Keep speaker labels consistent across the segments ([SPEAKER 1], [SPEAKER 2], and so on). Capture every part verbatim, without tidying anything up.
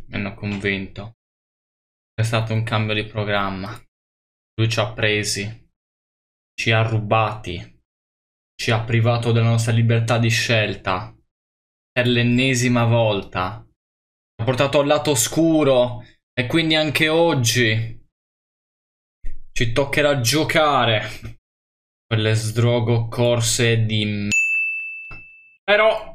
[SPEAKER 1] mi hanno convinto. È stato un cambio di programma. Lui ci ha presi, ci ha rubati, ci ha privato della nostra libertà di scelta. Per l'ennesima volta. Ha portato al lato oscuro. E quindi anche oggi ci toccherà giocare quelle sdrogo corse di m***a. Però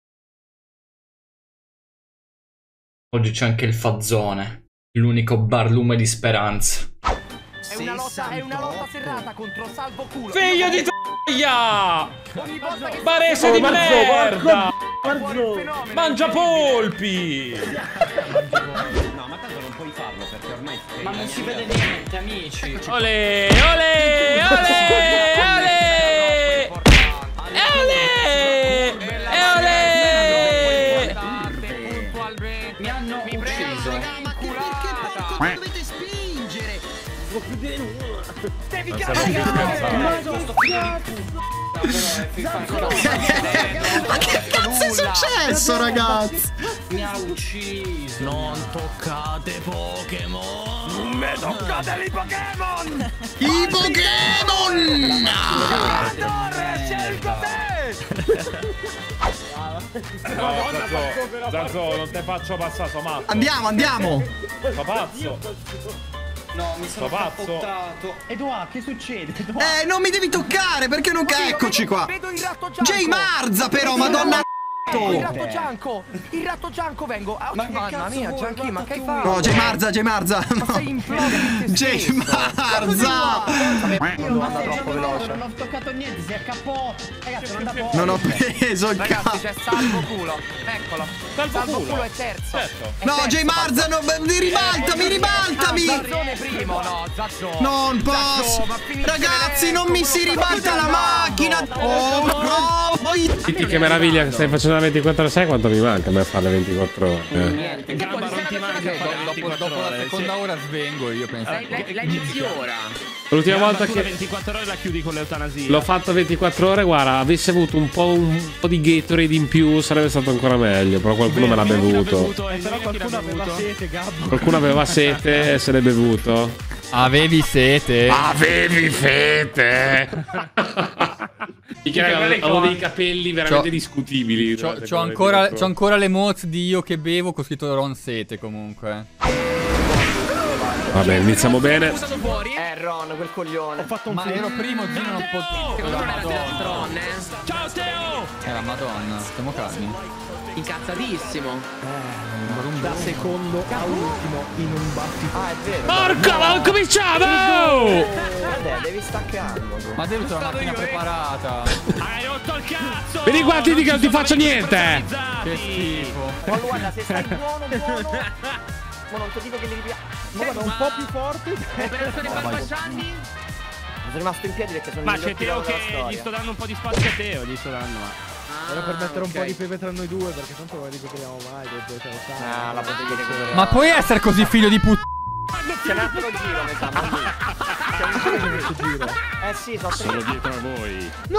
[SPEAKER 1] oggi c'è anche il Fazzone, l'unico barlume di speranza.
[SPEAKER 2] È una lotta, è una lotta serrata contro Salvo Culo.
[SPEAKER 3] Figlio di t***ia! Barese di merda! Mangia polpi!
[SPEAKER 4] No, ma tanto non puoi farlo perché ormai
[SPEAKER 1] Ma non si vede niente, amici.
[SPEAKER 3] Ole, ole, ole, ole! Ole! E ole!
[SPEAKER 1] Mi hanno ucciso.
[SPEAKER 2] Perché dovete spingere? Devi
[SPEAKER 5] Ma che cazzo è successo, ragazzi?
[SPEAKER 1] Mi ha ucciso.
[SPEAKER 3] Non toccate Pokémon!
[SPEAKER 2] Non me toccate i Pokémon!
[SPEAKER 5] I Pokémon!
[SPEAKER 2] Torre, scelgo te!
[SPEAKER 3] No, Zanzo, Zanzo, non te faccio passare, so matto.
[SPEAKER 5] Andiamo, andiamo!
[SPEAKER 3] So pazzo.
[SPEAKER 1] No, mi sono
[SPEAKER 3] pazzo.
[SPEAKER 1] cappottato.
[SPEAKER 4] Edoa, che succede? Edoa?
[SPEAKER 5] Eh, non mi devi toccare, perché non... Eccoci qua!
[SPEAKER 2] Vedo il ratto gianco!
[SPEAKER 5] Jay Marza, però, madonna...
[SPEAKER 2] Il ratto gianco! Il ratto gianco vengo! Ah,
[SPEAKER 1] Ma che
[SPEAKER 2] mamma
[SPEAKER 1] cazzo
[SPEAKER 2] mia,
[SPEAKER 1] vuoi?
[SPEAKER 2] Gianchi, ma che hai
[SPEAKER 1] Guarda
[SPEAKER 2] fatto?
[SPEAKER 5] No, Jay Marza, Jay Marza!
[SPEAKER 2] Ma sei imploso di te
[SPEAKER 5] Jay
[SPEAKER 2] stesso.
[SPEAKER 5] Marza!
[SPEAKER 2] Io non vado troppo veloce.
[SPEAKER 4] Non ho toccato niente, si accappò. Ragazzi, non da poco.
[SPEAKER 5] Non ho preso il
[SPEAKER 2] Ragazzi,
[SPEAKER 5] cazzo!
[SPEAKER 2] c'è Salvo Culo. Eccolo.
[SPEAKER 3] Salvo
[SPEAKER 2] Salvo
[SPEAKER 3] culo.
[SPEAKER 2] Culo è terzo.
[SPEAKER 3] Certo.
[SPEAKER 2] È
[SPEAKER 5] No,
[SPEAKER 2] terzo,
[SPEAKER 5] Jay Marza, no, mi ribaltami, ribaltami!
[SPEAKER 2] Ah, Zazzone primo, no, Zazzone.
[SPEAKER 5] Non posso! Ragazzi, non mi si ribalta la macchina! Oh, no!
[SPEAKER 6] Senti che meraviglia che stai facendo la ventiquattro ore, sai quanto mi manca a me fare le ventiquattro ore? Eh.
[SPEAKER 2] Niente,
[SPEAKER 3] Gamba non ti manca a fare ventiquattro ore. Sì.
[SPEAKER 7] ora svengo io penso.
[SPEAKER 2] Lei inizi ora.
[SPEAKER 6] L'ultima volta
[SPEAKER 3] che
[SPEAKER 6] che
[SPEAKER 3] ventiquattro ore la chiudi con l'eutanasia.
[SPEAKER 6] l'ho fatto ventiquattro ore, guarda, avessi avuto un po', un po' di Gatorade in più sarebbe stato ancora meglio, però qualcuno me l'ha bevuto.
[SPEAKER 3] Eh, però qualcuno aveva sete, Gabbo.
[SPEAKER 6] Qualcuno aveva sete e se l'è bevuto.
[SPEAKER 7] Avevi sete?
[SPEAKER 6] Avevi fete! Avevo dei capelli veramente discutibili.
[SPEAKER 7] C'ho, c'ho ancora, c'ho ancora le moz di io che bevo con scritto Ron Sete comunque.
[SPEAKER 6] Vabbè, iniziamo bene.
[SPEAKER 2] Eh, Ron, quel coglione.
[SPEAKER 7] Ho fatto un Ma ero primo, Gino non potevo.
[SPEAKER 2] Secondo me era Tron, eh.
[SPEAKER 3] Ciao Teo!
[SPEAKER 7] Era Madonna, siamo calmi.
[SPEAKER 2] Incazzatissimo.
[SPEAKER 8] Da secondo a ultimo in un battito.
[SPEAKER 2] Ah, è vero.
[SPEAKER 6] Porca, ma cominciamo!
[SPEAKER 2] Vabbè, devi staccando.
[SPEAKER 7] Ma devi c'è una macchina preparata.
[SPEAKER 3] Hai rotto il cazzo!
[SPEAKER 6] Vieni qua, ti dico che non ti faccio niente!
[SPEAKER 7] Che schifo.
[SPEAKER 2] Ma guarda, se sei buono, buono. Ma non ti dico che devi via.
[SPEAKER 8] Ma guarda, un po' più forte.
[SPEAKER 2] Operazione Barbacciani. Sono rimasto in piedi perché sono
[SPEAKER 3] Ma
[SPEAKER 2] il
[SPEAKER 3] c'è
[SPEAKER 2] miglior
[SPEAKER 3] Teo
[SPEAKER 2] pilota della
[SPEAKER 3] che
[SPEAKER 2] storia.
[SPEAKER 3] gli sto dando un po' di spazio a Teo, gli sto dando, ma...
[SPEAKER 8] Era per mettere un
[SPEAKER 2] ok.
[SPEAKER 8] po' di pepe tra noi due, perché tanto non ricopriamo mai. Due, cioè, sai.
[SPEAKER 2] Ah, la potevi recuperare.
[SPEAKER 7] Ma puoi essere così figlio di puttana?
[SPEAKER 2] c'è un altro giro, mi sa. ma sì. C'è un giro questo giro. Eh sì, so
[SPEAKER 3] Solo dietro a voi.
[SPEAKER 8] No!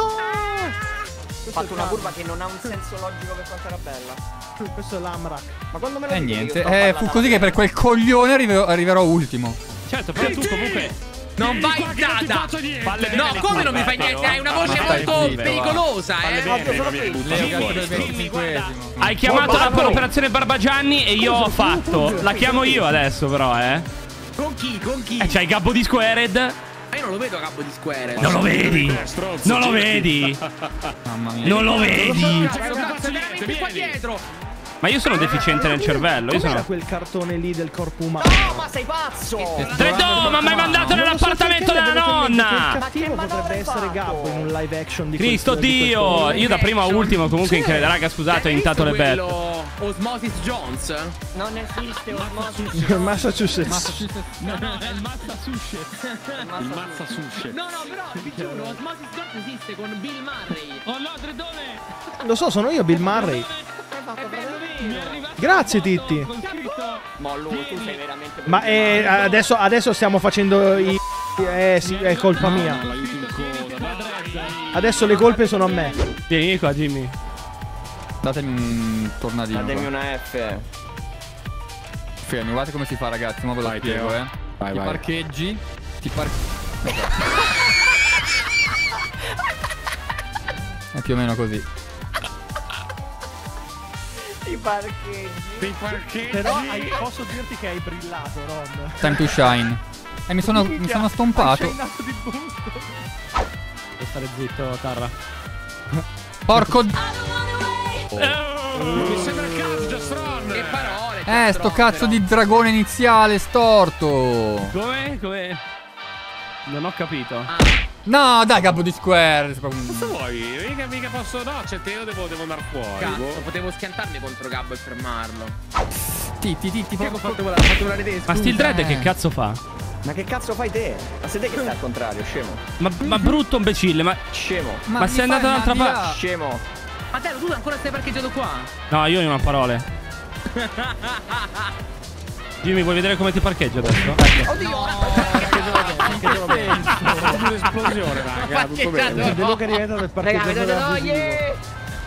[SPEAKER 2] Ho fatto una curva che non ha un senso logico per quanto era bella.
[SPEAKER 8] Questo è l'Amrak.
[SPEAKER 2] Ma quando me lo
[SPEAKER 7] Eh
[SPEAKER 2] dici che
[SPEAKER 7] niente,
[SPEAKER 2] io sto
[SPEAKER 7] eh, fu
[SPEAKER 2] ballando
[SPEAKER 7] così che per quel coglione arriverò, arriverò ultimo.
[SPEAKER 3] Certo, però tu comunque...
[SPEAKER 9] Non vai data! No, come non mi fai niente? Hai una voce molto pericolosa, eh!
[SPEAKER 7] Leo Gatto del venticinquesimo.
[SPEAKER 3] Hai chiamato la- l'operazione Barbagianni e io ho fatto. La chiamo io adesso però, eh.
[SPEAKER 9] Con chi? Con chi?
[SPEAKER 3] Eh, c'hai Gabbo di Squared?
[SPEAKER 9] Ma io non lo vedo a capo di Square.
[SPEAKER 3] Non lo vedi? Non lo vedi?
[SPEAKER 7] Mamma mia.
[SPEAKER 3] Non lo vedi?
[SPEAKER 9] Cazzo, veramente qua dietro!
[SPEAKER 3] Ma io sono deficiente nel cervello. Io
[SPEAKER 8] Com'era
[SPEAKER 3] sono...
[SPEAKER 8] quel cartone lì del corpo umano?
[SPEAKER 2] No, ma sei pazzo!
[SPEAKER 3] Tredò, ma mi hai mandato nell'appartamento della
[SPEAKER 8] Il
[SPEAKER 3] nonna!
[SPEAKER 8] cattivo
[SPEAKER 2] Ma che
[SPEAKER 8] potrebbe essere
[SPEAKER 2] fatto?
[SPEAKER 8] Gabbo in un live action di
[SPEAKER 3] Cristo
[SPEAKER 8] quel- di
[SPEAKER 3] Dio!
[SPEAKER 8] quel-
[SPEAKER 3] Io da primo a ultimo comunque incredibile. Raga, scusate, ho intato le belle.
[SPEAKER 9] Quello Osmosis Jones?
[SPEAKER 2] Non esiste Osmosis.
[SPEAKER 8] Massachusetts.
[SPEAKER 3] No, no, è il mazza sushi. Il mazza sushi.
[SPEAKER 9] No, no, però vi giuro, Osmosis Jones esiste con Bill Murray.
[SPEAKER 3] Oh no, Tredone!
[SPEAKER 8] Lo so, sono io Bill Murray.
[SPEAKER 9] È bello vero.
[SPEAKER 8] Grazie Titti.
[SPEAKER 2] Mollo, tu sei veramente...
[SPEAKER 8] Ma eh, adesso, adesso stiamo facendo i... Eh sì, è colpa mia. Adesso le colpe sono a me.
[SPEAKER 3] Vieni qua, Jimmy.
[SPEAKER 7] Datemi un tornadino.
[SPEAKER 2] Datemi
[SPEAKER 7] qua.
[SPEAKER 2] una F.
[SPEAKER 7] Fermi, guardate come si fa, ragazzi. Ma ve lo
[SPEAKER 6] Vai,
[SPEAKER 7] spiego,
[SPEAKER 6] Teo.
[SPEAKER 7] eh.
[SPEAKER 6] Vai,
[SPEAKER 7] ti
[SPEAKER 6] vai.
[SPEAKER 7] parcheggi. Ti par... È più o meno così.
[SPEAKER 2] Ti parcheggi.
[SPEAKER 6] Ti parcheggi.
[SPEAKER 8] Però hai- posso dirti che hai brillato, Ron.
[SPEAKER 7] Time to shine. E mi sono, mi sono stompato.
[SPEAKER 8] Hai shinato di busto. Devo stare zitto, Tarra.
[SPEAKER 7] Porco.
[SPEAKER 6] Mi sembra il caso, Giastron.
[SPEAKER 9] Che parole.
[SPEAKER 7] Eh, sto cazzo di dragone iniziale storto.
[SPEAKER 3] Come? Come? Non ho capito.
[SPEAKER 7] No, dai, capo di square.
[SPEAKER 6] Cosa vuoi? Mica, mica posso. No, c'è Teo, devo, devo andare fuori.
[SPEAKER 9] Cazzo,
[SPEAKER 6] boh.
[SPEAKER 9] potevo schiantarmi contro Gabbo e fermarlo.
[SPEAKER 7] Titti, titti,
[SPEAKER 2] Fatto volare, fatto volare te.
[SPEAKER 3] Ma Steel Dread che cazzo fa?
[SPEAKER 2] Ma che cazzo fai te? Ma sei te che stai al contrario, scemo.
[SPEAKER 3] Ma, ma brutto imbecille, ma.
[SPEAKER 2] Scemo.
[SPEAKER 3] Ma sei andato dall'altra parte?
[SPEAKER 2] Scemo.
[SPEAKER 9] Ma te, tu ancora stai parcheggiato qua?
[SPEAKER 3] No, io non ho parole. Jimmy, vuoi vedere come ti parcheggio adesso?
[SPEAKER 6] Un'esplosione, raga. Tutto bene.
[SPEAKER 8] Vedo che diventa del
[SPEAKER 9] Raga,
[SPEAKER 8] partito.
[SPEAKER 9] vedete no, yeah!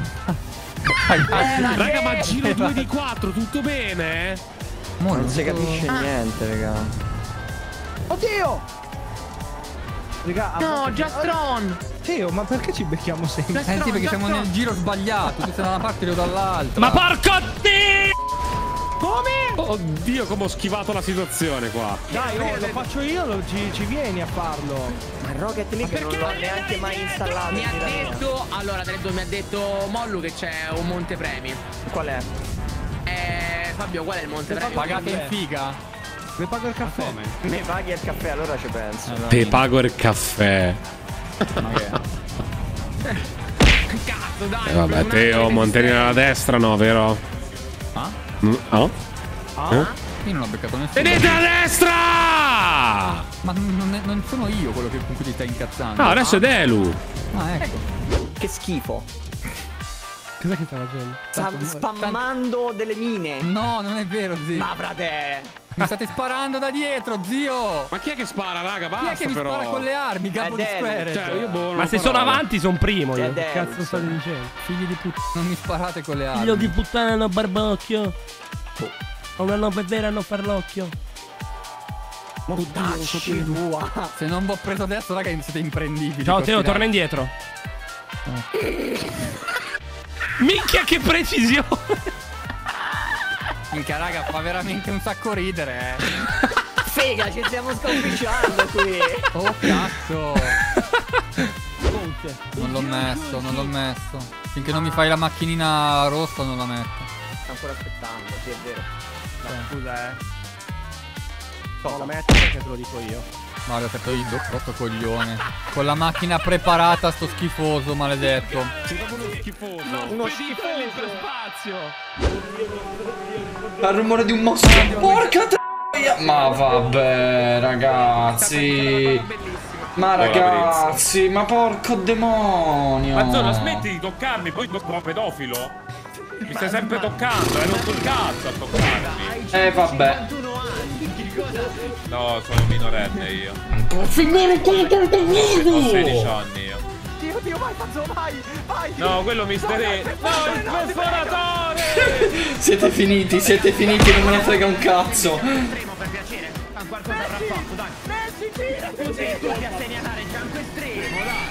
[SPEAKER 6] Raga, ma giro due di quattro, tutto bene?
[SPEAKER 2] Non si capisce niente, raga.
[SPEAKER 8] Oddio! Raga,
[SPEAKER 9] No, Giastron!
[SPEAKER 8] Teo, ma perché ci becchiamo sempre?
[SPEAKER 7] Eh sì, perché siamo nel giro sbagliato. Tu sei da una parte e io dall'altra.
[SPEAKER 3] Ma porco di!
[SPEAKER 8] Come?
[SPEAKER 6] Oddio, come ho schivato la situazione qua.
[SPEAKER 8] Dai, oh, lo faccio io, lo- ci, ci vieni a farlo.
[SPEAKER 2] Ma Rocket League non l'ho neanche mai installato.
[SPEAKER 9] Mi ha
[SPEAKER 2] in vita mia.
[SPEAKER 9] detto, allora, te ne do- mi ha detto Mollu che c'è un montepremi.
[SPEAKER 2] Qual è?
[SPEAKER 9] Eh, Fabio, qual è il montepremi?
[SPEAKER 7] Pagate in figa?
[SPEAKER 8] Le pago il caffè.
[SPEAKER 2] Mi paghi il caffè, allora ci penso.
[SPEAKER 6] Te pago il caffè.
[SPEAKER 7] Ma che?
[SPEAKER 9] Cazzo, dai.
[SPEAKER 6] Eh, vabbè,
[SPEAKER 9] una-
[SPEAKER 6] Teo, Monteni alla destra, no, vero?
[SPEAKER 7] Ah?
[SPEAKER 6] Mm, oh? Eh?
[SPEAKER 7] Io non ho beccato nessuno.
[SPEAKER 6] Tenete a destra!
[SPEAKER 7] Ma non, è- non sono io quello che, con cui ti stai incazzando.
[SPEAKER 6] No, adesso è Delu.
[SPEAKER 7] Ah, ecco.
[SPEAKER 2] Che schifo.
[SPEAKER 8] Cos'è che sta facendo?
[SPEAKER 2] Sta spammando delle mine.
[SPEAKER 7] No, non è vero, zio.
[SPEAKER 2] Ma frate.
[SPEAKER 7] Mi state sparando da dietro, zio.
[SPEAKER 6] Ma chi è che spara, raga?
[SPEAKER 7] Chi è
[SPEAKER 6] Basta
[SPEAKER 7] che mi
[SPEAKER 6] però.
[SPEAKER 7] spara con le armi? Capo
[SPEAKER 2] È
[SPEAKER 7] di
[SPEAKER 2] Delu,
[SPEAKER 7] square.
[SPEAKER 6] Cioè, io boh, non
[SPEAKER 3] Ma
[SPEAKER 6] ho
[SPEAKER 3] se sono
[SPEAKER 6] parole.
[SPEAKER 3] avanti, sono primo
[SPEAKER 2] È
[SPEAKER 3] io.
[SPEAKER 2] Delu.
[SPEAKER 8] Cazzo state dicendo?
[SPEAKER 7] Figli di puttana, non mi sparate con le armi.
[SPEAKER 3] Figlio di puttana, no barbocchio. Ho una nove vera, no farlocchio.
[SPEAKER 2] Mortacci tua.
[SPEAKER 7] Se non vi ho preso adesso, raga, siete imprendibili.
[SPEAKER 3] Ciao Teo,
[SPEAKER 7] Così,
[SPEAKER 3] torna
[SPEAKER 7] dai.
[SPEAKER 3] indietro. Minchia, che precisione!
[SPEAKER 7] Minchia, raga, fa veramente un sacco ridere, eh.
[SPEAKER 2] Figa, ci stiamo sconficciando qui.
[SPEAKER 7] Oh, cazzo. Non l'ho messo, non l'ho messo. Finché non mi fai la macchinina rossa, non la metto.
[SPEAKER 2] Sto ancora aspettando, sì, è vero.
[SPEAKER 8] Scusa, eh. No, la metto perché te lo dico io.
[SPEAKER 7] Mario, ho fatto il rotto coglione. Con la macchina preparata, sto schifoso, maledetto.
[SPEAKER 6] Sei proprio uno schifoso.
[SPEAKER 2] Uno schifoso.
[SPEAKER 1] Al rumore di un mostro. Porca troia. Ma vabbè, ragazzi. Ma ragazzi, ma porco demonio.
[SPEAKER 10] Ma Zona, smetti di toccarmi, poi sono pedofilo. Mi stai sempre toccando, hai rotto il cazzo a toccarmi.
[SPEAKER 1] Eh vabbè.
[SPEAKER 10] No, sono minorenne io.
[SPEAKER 1] Signore,
[SPEAKER 10] Ho sedici anni io.
[SPEAKER 2] Dio, Dio, vai, Fazzo, vai, vai.
[SPEAKER 10] No, quello mister E. No, il perforatore!
[SPEAKER 1] Siete finiti, siete finiti, non me ne frega un cazzo.
[SPEAKER 9] Estremo, per piacere. Fa qualcosa avrà fatto, dai.
[SPEAKER 2] Messi, gira,
[SPEAKER 9] Così, tu ti assegni a dare il fianco estremo, dai.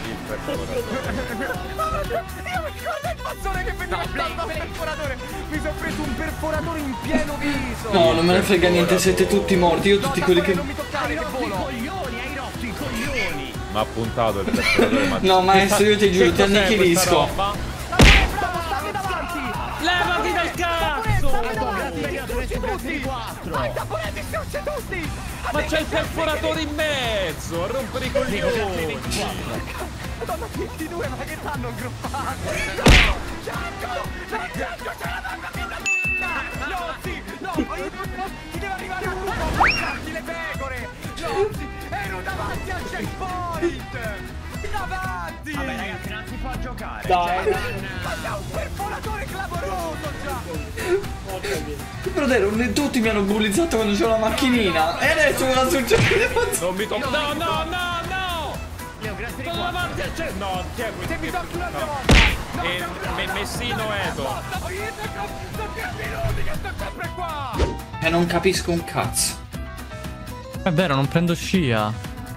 [SPEAKER 2] Io mi ricordo il fazzone che veniva
[SPEAKER 9] No, play,
[SPEAKER 2] dal
[SPEAKER 9] play.
[SPEAKER 2] perforatore. Mi sono preso un perforatore in pieno viso.
[SPEAKER 1] No, non me ne frega niente, siete tutti morti. Io tutti quelli che...
[SPEAKER 2] Non mi toccare, che volo.
[SPEAKER 9] Coglioni, hai rotto i coglioni.
[SPEAKER 10] Ma ha puntato il perforatore, ma...
[SPEAKER 1] No, maestro, io ti giuro, ti annichilisco.
[SPEAKER 2] Stammi davanti.
[SPEAKER 10] Levati dal cazzo!
[SPEAKER 2] Tutti, vai, tapponetti, schiocce tutti.
[SPEAKER 10] Ma c'è il perforatore in mezzo, a rompere i coglioni!
[SPEAKER 2] Madonna, ventidue, ma che t'hanno ingroppato? Gianco! Dai, Gianco, c'è la mamma mia! No, sì, no, ti deve arrivare uno, mangiarti le pecore! No, sì, ero davanti al checkpoint! Davanti!
[SPEAKER 9] Vabbè, ragazzi, non si può giocare.
[SPEAKER 1] Dai.
[SPEAKER 2] Ma c'è un perforatore clamoroso già!
[SPEAKER 1] Fratello, tutti mi hanno bullizzato quando c'ho la macchinina. E adesso cosa succede?
[SPEAKER 10] Non mi tocca... No, no, no, no! Sono davanti al centro! No, chi è questo?
[SPEAKER 2] Se mi tocchi un'altra
[SPEAKER 10] No.
[SPEAKER 2] volta!
[SPEAKER 10] E me- Messino Edo.
[SPEAKER 2] Sono tre minuti che sto sempre qua!
[SPEAKER 1] E non capisco un cazzo.
[SPEAKER 7] È vero, non prendo scia.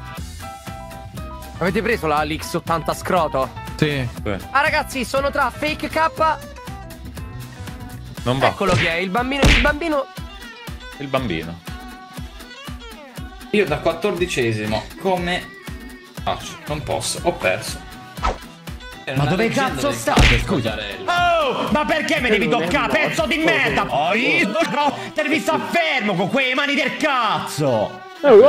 [SPEAKER 9] Avete preso la l'X ottanta scroto?
[SPEAKER 7] Sì.
[SPEAKER 9] Ah ragazzi, sono tra Fake K.
[SPEAKER 10] Non va.
[SPEAKER 9] Eccolo che è, il bambino, il bambino.
[SPEAKER 10] Il bambino.
[SPEAKER 1] Io da quattordicesimo, come faccio? Non posso, ho perso.
[SPEAKER 11] Ma dove cazzo state, scusa? Oh, ma perché mi devi toccare, pezzo di merda? Oh, io te devi stare fermo con quelle mani del cazzo!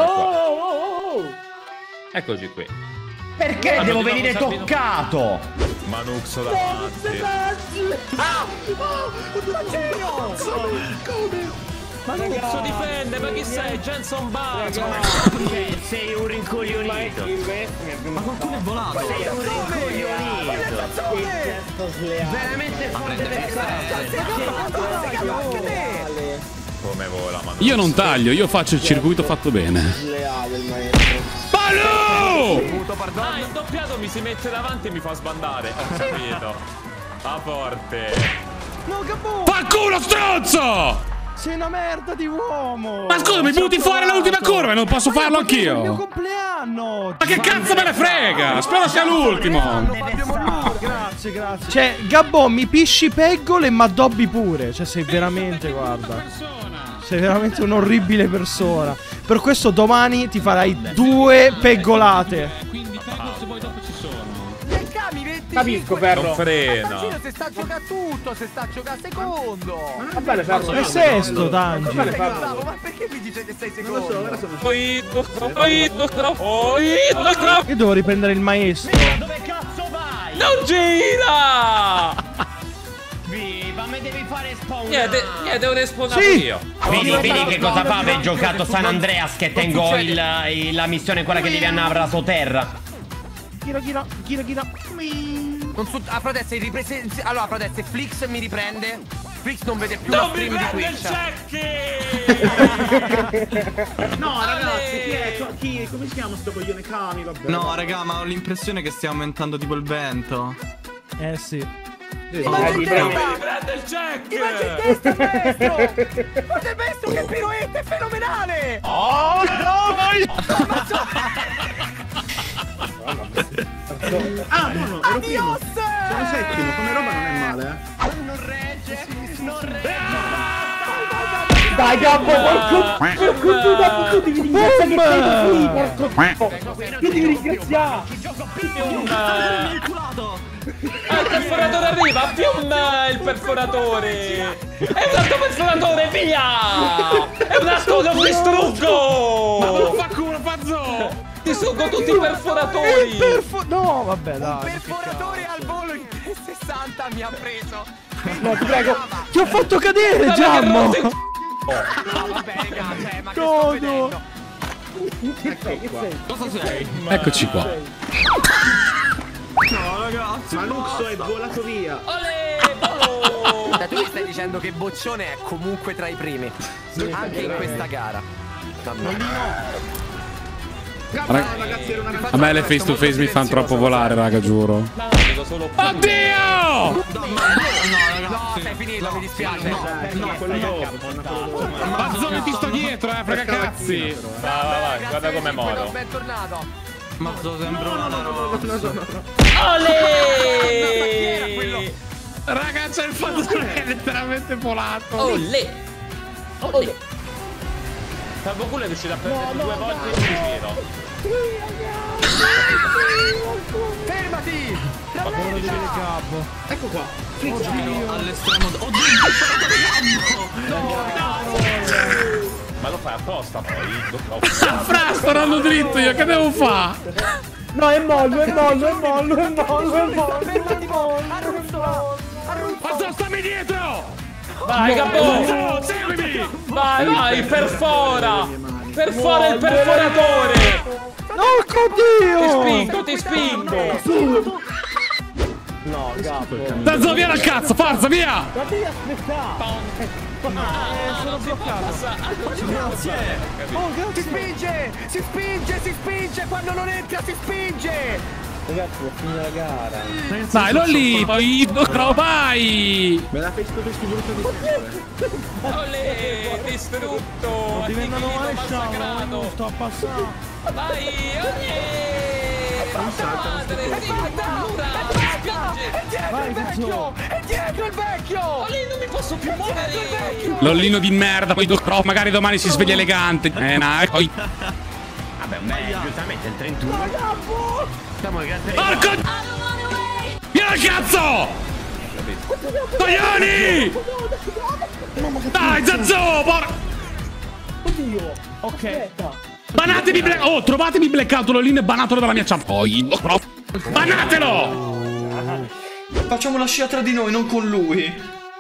[SPEAKER 10] Eccoci qui.
[SPEAKER 11] Perché
[SPEAKER 10] Ma
[SPEAKER 11] devo
[SPEAKER 10] non
[SPEAKER 11] venire
[SPEAKER 10] sappiamo-
[SPEAKER 11] toccato?
[SPEAKER 10] Manuxo davanti.
[SPEAKER 2] Ah! Oh, come?
[SPEAKER 12] Ma Nuxo difende, ma chi sei? Jenson Button!
[SPEAKER 11] Sei un rincoglionito!
[SPEAKER 7] Ma qualcuno è volato!
[SPEAKER 11] Sei un rincoglionito! Veramente forte per
[SPEAKER 10] Come vola, Manuxo?
[SPEAKER 6] Io non taglio, io faccio il circuito fatto bene. Balù!
[SPEAKER 12] Ah, il doppiato mi si mette davanti e mi fa sbandare. Ho capito. A forte.
[SPEAKER 8] No, Gabbo!
[SPEAKER 6] Fa culo, stronzo!
[SPEAKER 8] Sei una merda di uomo!
[SPEAKER 6] Ma scusa, mi butti fuori l'ultima curva e non posso farlo
[SPEAKER 8] È il mio
[SPEAKER 6] anch'io!
[SPEAKER 8] compleanno!
[SPEAKER 6] Ma che cazzo me ne frega? Spero sia l'ultimo!
[SPEAKER 8] Grazie, grazie. Cioè, Gabbo, mi pisci peggole e m'addobbi pure. Cioè, sei veramente, guarda. Sei veramente un'orribile persona. Per questo domani ti farai due peggolate.
[SPEAKER 10] Capisco, Ferro. Non frena.
[SPEAKER 9] Se sta a giocare tutto, se sta a giocare secondo.
[SPEAKER 8] Va bene, Ferro. È sesto, Tangi.
[SPEAKER 9] Ma perché mi dice che sei secondo?
[SPEAKER 8] Io devo riprendere il maestro.
[SPEAKER 11] Dove cazzo vai?
[SPEAKER 12] Non gira!
[SPEAKER 11] Viva, mi devi fare spawnare!
[SPEAKER 12] Niente, niente, devo respawnare
[SPEAKER 8] Sì.
[SPEAKER 12] io.
[SPEAKER 11] Vedi, vedi che cosa fa aver giocato San Andreas che tengo il, il- la missione quella che devi andare a sotterra.
[SPEAKER 8] Gira, gira, gira, gira.
[SPEAKER 9] Non su. Ah, frate, se riprese. se- Allora, frate, se Flix mi riprende. Flix non vede più la
[SPEAKER 12] Non mi
[SPEAKER 9] stream di
[SPEAKER 12] prende il
[SPEAKER 9] Twitch.
[SPEAKER 12] check!
[SPEAKER 13] No, ragazzi, chi è? Chi, come si chiama sto coglione Kami? Vabbè.
[SPEAKER 7] No, raga, ma ho l'impressione che stia aumentando tipo il vento.
[SPEAKER 8] Eh sì.
[SPEAKER 9] Ma
[SPEAKER 12] Non mi prende il check!
[SPEAKER 9] Ti mangi in testa, maestro! Guarda il maestro che piroetta, è fenomenale!
[SPEAKER 11] Oh no!
[SPEAKER 13] Ah, buono, ero primo. Sono settimo, come roba non è male, eh.
[SPEAKER 11] Non regge! Non regge!
[SPEAKER 2] Dai, Gabbo, porco! Porco tu, dopo tu devi ringraziare che sei qui, porco! Tu devi ringraziare!
[SPEAKER 12] Ah, il perforatore arriva! Pium il perforatore! È un altro perforatore, via! È un altro che lo distruggo!
[SPEAKER 6] Ma non fa culo, pazzo!
[SPEAKER 12] Distruggo tutti i perforatori!
[SPEAKER 8] Perfo no, vabbè, dai.
[SPEAKER 9] Un perforatore al volo in sessanta mi ha preso!
[SPEAKER 8] No, ti prego. Ti ho fatto cadere, Giammo!
[SPEAKER 9] No, vabbè, raga, cioè, ma che sto
[SPEAKER 8] Godo.
[SPEAKER 9] vedendo?
[SPEAKER 7] Cosa sei?
[SPEAKER 6] Eccoci qua.
[SPEAKER 13] No, ragazzi. Ma Luxo è volato via.
[SPEAKER 9] Cioè, tu mi stai dicendo che Boccione è comunque tra i primi. Anche in questa gara.
[SPEAKER 6] Raga, a me le face to face mi fanno troppo volare, raga, giuro. Oddio!
[SPEAKER 9] No, sei finito, mi dispiace.
[SPEAKER 13] No, quello dopo.
[SPEAKER 6] Mazzone, ti sto dietro, eh, frega cazzi.
[SPEAKER 12] Vai, vai, vai, guarda come moro.
[SPEAKER 9] Bentornato.
[SPEAKER 7] Mazzo sembra una rossa.
[SPEAKER 12] Olè!
[SPEAKER 6] Raga, c'è il fattore che è letteralmente volato.
[SPEAKER 12] Olè! Olè! Salvo culo è riuscito a prendere due volte in giro.
[SPEAKER 9] Fermati!
[SPEAKER 13] Ecco qua.
[SPEAKER 7] All'estremo. Oddio,
[SPEAKER 12] Ma lo fai apposta poi?
[SPEAKER 6] Fra, sto andando dritto io, che devo fare?
[SPEAKER 2] No, è mollo, è mollo, è mollo, è mollo, è mollo, è mollo.
[SPEAKER 6] Mazzo, stammi dietro!
[SPEAKER 12] Vai, Gabbo!
[SPEAKER 6] No, seguimi!
[SPEAKER 12] Vai, vai, perfora! Perfora il perforatore!
[SPEAKER 8] Porco
[SPEAKER 12] Ti
[SPEAKER 8] Dio!
[SPEAKER 12] spingo, ti spingo!
[SPEAKER 2] No, Gabbo.
[SPEAKER 6] Dazzo, via dal cazzo, forza, via!
[SPEAKER 2] Ma devi aspettare.
[SPEAKER 8] Sono bloccato.
[SPEAKER 9] Grazie! Oh, grazie! Si spinge! Si spinge, si spinge! Quando non entra si spinge!
[SPEAKER 2] Ragazzi, devo finire la gara.
[SPEAKER 6] Dai, non lì, poi no, vai!
[SPEAKER 13] Me la face to face più brutta di sempre.
[SPEAKER 12] Olè! Ti distrutto.
[SPEAKER 8] Sto diventando
[SPEAKER 12] Annichilito,
[SPEAKER 8] maresciallo,
[SPEAKER 12] massacrato.
[SPEAKER 8] sto a passare.
[SPEAKER 12] Vai, ogni! Madre, sì, paura, mi spinge.
[SPEAKER 8] Vai, Zazzo.
[SPEAKER 2] È dietro il vecchio!
[SPEAKER 12] Ma lì non mi posso più muovere.
[SPEAKER 3] Lollino di merda, poi dovrò, magari domani si sveglia elegante. Eh, no, poi...
[SPEAKER 11] Vabbè, beh, giustamente il trentuno. Siamo grazie.
[SPEAKER 3] Porco! Vieni al cazzo! Coglioni! Dai, Zazzo! Por...
[SPEAKER 2] Oddio!
[SPEAKER 8] Ok.
[SPEAKER 3] Banatevi black... Oh, trovatemi blackout Lollino e banatelo dalla mia chat. Poi... Banatelo!
[SPEAKER 1] Facciamo la scia tra di noi, non con lui.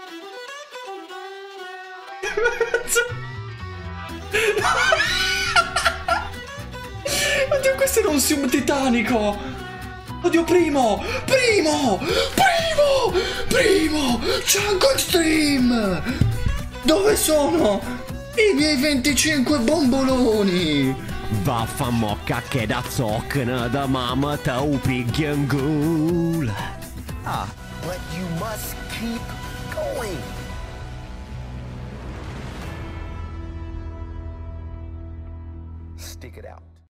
[SPEAKER 1] Oddio, questo era un sium titanico. Oddio, primo! Primo! Primo! Primo! Chunko Extreme! Dove sono i miei venticinque bomboloni?
[SPEAKER 11] Vaffamocca che da zoccana da mamma tau pighiangul.
[SPEAKER 2] Ah, but you must keep going. Stick it out.